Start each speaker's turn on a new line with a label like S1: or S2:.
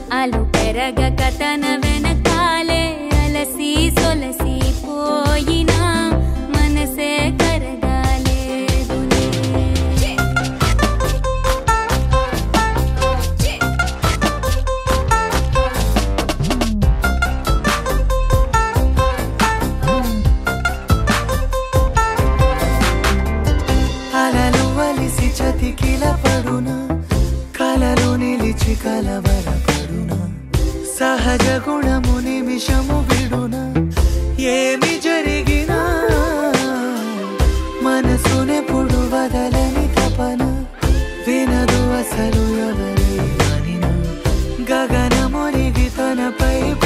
S1: అలు పెరగక తన వెనకాలే అలసి సొలసి పోయినా మనసే కరగాలేదులే.
S2: అలలు వలిసి చతికిల పడునా కలలు నిలిచి కలవరపడునా సహజ గుణము నిమిషము విడునా ఏమి జరిగినా మనసునెప్పుడు వదలని తపన వినదు అసలు ఎవరి అనినా గగనమునిగి తనపై